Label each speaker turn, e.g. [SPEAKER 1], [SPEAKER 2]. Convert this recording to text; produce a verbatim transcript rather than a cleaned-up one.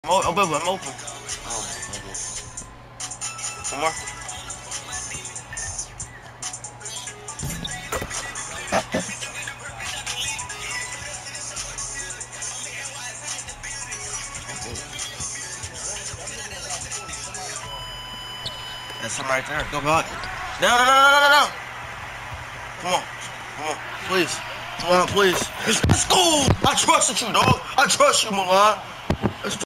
[SPEAKER 1] Oh, oh, baby, I'm open. Oh, One more. That's him right there. Go back. No, no, no, no, no, no. Come on. Come on. Please. Come on, please. Let's go. I trusted you, dog. I trust you, Milan.